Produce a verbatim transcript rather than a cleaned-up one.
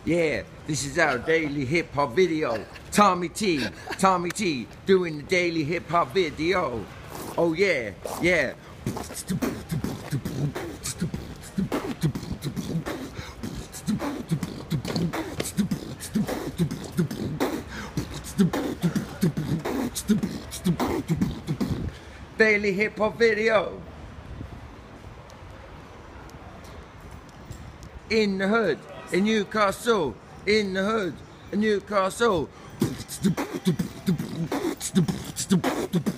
Yeah, this is our daily hip hop video. Tommy T, Tommy T, doing the daily hip hop video. Oh yeah, yeah. Daily hip hop video. In the hood, in Newcastle, in the hood, in Newcastle.